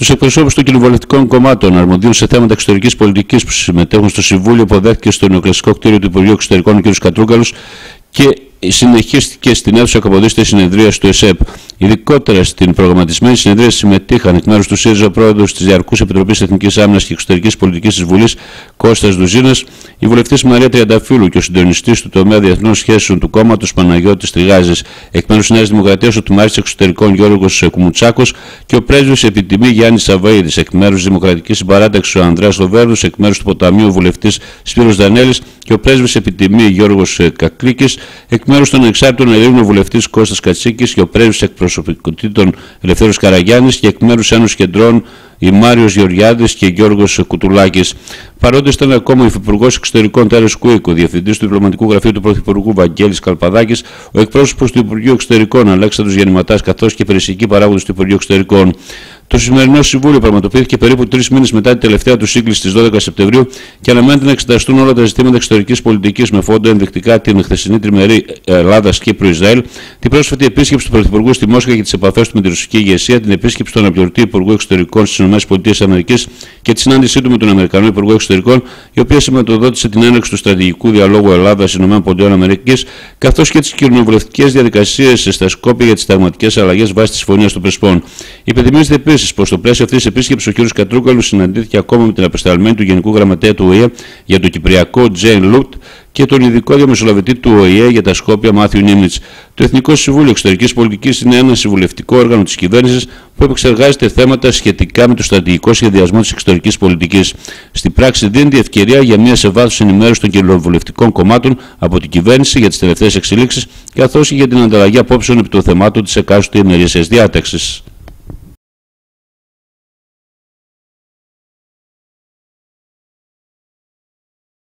Τους εκπροσώπους των κοινοβουλευτικών κομμάτων αρμοδίων σε θέματα εξωτερικής πολιτικής που συμμετέχουν στο Συμβούλιο υποδέχτηκε στο νεοκλασικό κτίριο του Υπουργείου Εξωτερικών ο κ. Κατρούγκαλος και συνεχίστηκε στην αίθουσα Καποδίστρια συνεδρίας του ΕΣΕΠ. Ειδικότερα στην προγραμματισμένη συνεδρία συμμετείχαν εκ μέρους του ΣΥΡΙΖΑ πρόεδρος της Διαρκούς Επιτροπής Εθνικής Άμυνας και Εξωτερικής Πολιτικής της Βουλής Κώστας Δουζίνας, η βουλευτής Μαρία Τριανταφύλου και ο συντονιστής του τομέα διεθνών σχέσεων του κόμματος Παναγιώτης Τριγάζης, εκ μέρους της Νέας Δημοκρατίας ο τμήματάρχης Εξωτερικών Γιώργος Κουμουτσάκος και ο πρέσβης επιτιμή Γιάννης Σαββαΐδης, εκ μέρους της Δημοκρατικής Συμπαράταξης ο Ανδρέας Λοβέρδος, εκ μέρους του Ποταμείου βουλευτής Σπύρος Δανέλης και ο πρέσβης επιτιμή Γιώργος Κακλίκης, εκ μέρους των Ανεξάρτητων Ελλήνων βουλευτής Κώστας Κατσίκης και ο πρέσβης εκπροσωπικότητων Ελευθέρος Καραγιάννης και εκ μέρους Ένωσης Κεντρών η Μάριος Γεωργιάδης και Γιώργος Κουτουλάκης. Παρόντες ήταν ακόμα ο Υφυπουργός Εξωτερικών Τέρες Κουίκ, ο Διευθυντής του Διπλωματικού Γραφείου του Πρωθυπουργού Βαγγέλης Καλπαδάκης, ο εκπρόσωπος του Υπουργείου Εξωτερικών Αλέξανδρος Γεννηματάς, καθώς και περιουσιακοί παράγοντες του Υπουργείου Εξωτερικών. Το σημερινό Συμβούλιο πραγματοποιήθηκε περίπου 3 μήνες μετά την τελευταία του σύγκληση στις 12 Σεπτεμβρίου και αναμένεται να εξεταστούν όλα τα ζητήματα εξωτερικής πολιτικής με φόντο ενδεικτικά την χθεσινή τριμερή Ελλάδα-Κύπρου-Ισραήλ, την πρόσφατη επίσκεψη του Πρωθυπουργού στη Μόσχα και τις επαφές του με τη ρωσική ηγεσία, την επίσκεψη του αναπληρωτή Υπουργού Εξωτερικών στις ΗΠΑ και τη συνάντησή του με τον Αμερικανό Υπουργό Εξωτερικών, η οποία σηματοδότησε την έναρξη του στρατηγικού διαλόγου Ελλάδα-ΗΠΑ, καθώς και τις κοινοβουλευτικές διαδικασίες στα Σκόπια για τις συνταγματικές αλλαγές βάσει της Συμφωνίας των Πρεσπών. Υπενθυμίζεται επίσης πως στο πλαίσιο αυτής της επίσκεψης ο κ. Κατρούγκαλος συναντήθηκε ακόμα με την απεσταλμένη του Γενικού Γραμματέα του ΟΗΕ για το Κυπριακό Τζέιν Λουτ και τον ειδικό διαμεσολαβητή του ΟΗΕ για τα Σκόπια Μάθιου Νίμιτς. Το Εθνικό Συμβούλιο Εξωτερικής Πολιτικής είναι ένα συμβουλευτικό όργανο της κυβέρνησης που επεξεργάζεται θέματα σχετικά με το στρατηγικό σχεδιασμό της εξωτερικής πολιτικής. Στην πράξη δίνεται ευκαιρία για μια σε βάθος ενημέρωση των κοινοβουλευτικών κομμάτων από την κυβέρνηση για τις τελευταίες εξελίξεις, καθώς και για την ανταλλαγή απόψεων επί των θεμάτων της εκάστοτε ημερήσιας διάταξης.